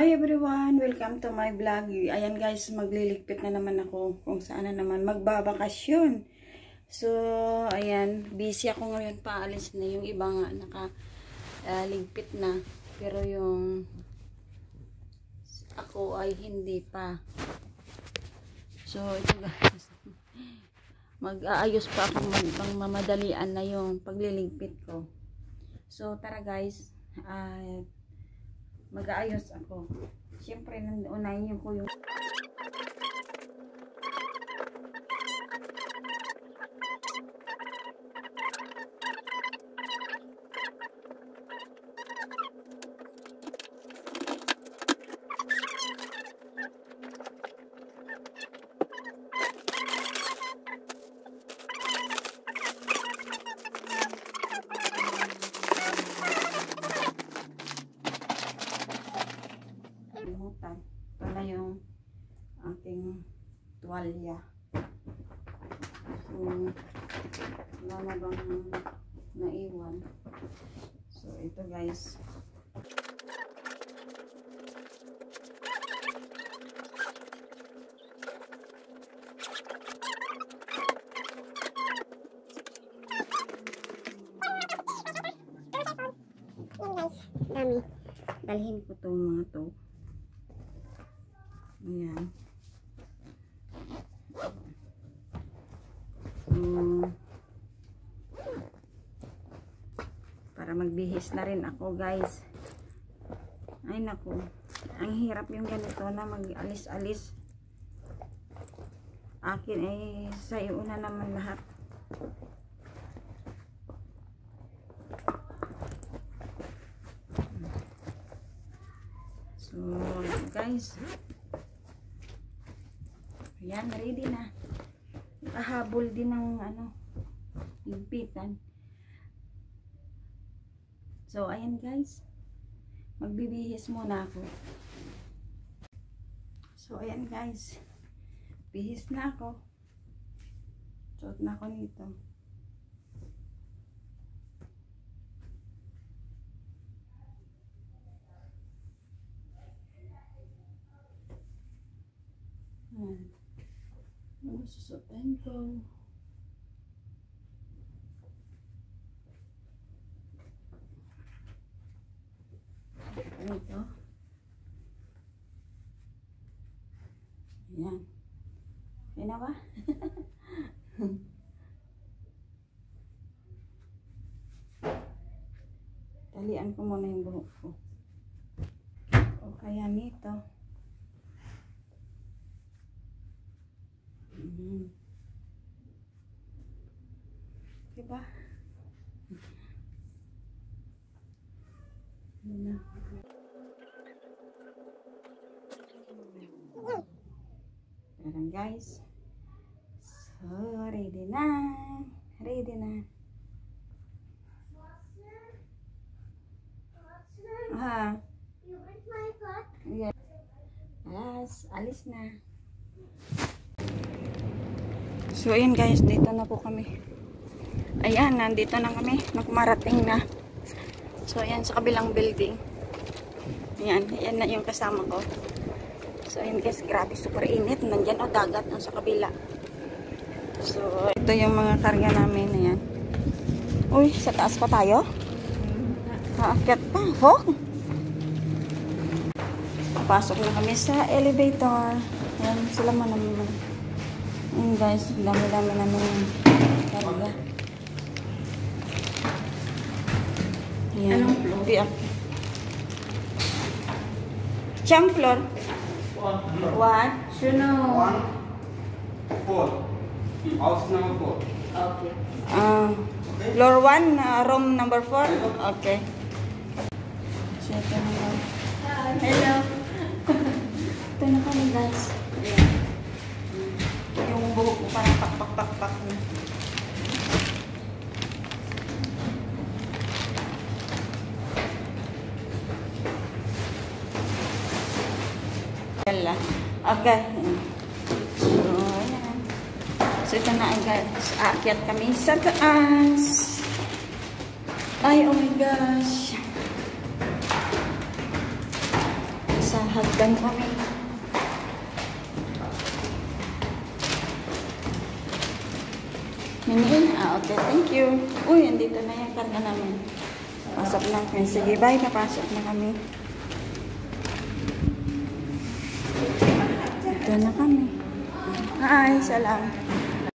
Hi everyone! Welcome to my vlog. Ayan guys, magliligpit na naman ako kung saan na naman magbabakasyon. So, ayan, busy ako ngayon, paalis na yung iba nga nakaligpit na. Pero yung ako ay hindi pa. So, ito guys, mag-aayos pa ako, mamadalian na yung pagliligpit ko. So, tara guys, mag-aayos ako. Siyempre, unahin ko yung ito na yung ating tuwalya. So, wala na bang naiwan. So, ito guys. Dami. Dalhin ko itong mga to. Ayan. Para magbihis na rin ako guys. Ay naku, ang hirap yung ganito na mag-alis-alis. Akin ay sa una naman lahat. So guys, ayan, ready na. Nakahabol din ng ligpitan. So, ayan guys. Magbibihis muna ako. So, ayan guys. Bihis na ako. Suot na ako nito. Ayan. Susuotin ko. Ito. Ayan. Okay na ba? Talian ko muna yung buhok ko. O kaya nito. Diba? Ayan guys. So, ready na. Ready na. You want my pot? Yes, alis na. So, ayan guys, dito na po kami. Ayan, nandito na kami. Nakumarating na. So, ayan, sa kabilang building. Ayan, ayan na yung kasama ko. So, ayan guys, grabe, super init. Nandyan o dagat sa kabila. So, ito yung mga karga namin. Ayan. Uy, sa taas pa tayo? Aakyat pa. Oh! Pasok na kami sa elevator. Ayan, sila man naman. Ayan guys, dami-dami namin karga. Ayan. Anong floor? Siyang floor? What? Sino? 1, 4. House number 4. Okay. Floor 1, room number 4? Okay. So, ito na lang. Hello. Ito na kami guys. Yung buhok ko parang pak-pak-pak-pak na. Okay. So, ayan. So, ito na guys. Aakyat kami sa taas. Ay, oh my gosh. Hagdan kami. Miniin? Okay, thank you. Uy, andito na yung karga namin. Pasok na kami. Sige, bye. Napasok na kami. Dito na kami. Hi, salam.